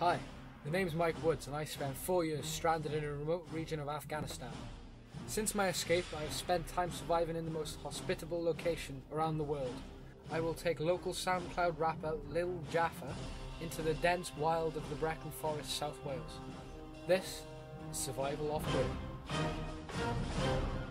Hi, the name's Mike Woods and I spent 4 years stranded in a remote region of Afghanistan. Since my escape, I have spent time surviving in the most hospitable location around the world. I will take local SoundCloud rapper Lil Jaffa into the dense wild of the Brecon Forest, South Wales. This is Survival Off-Grid.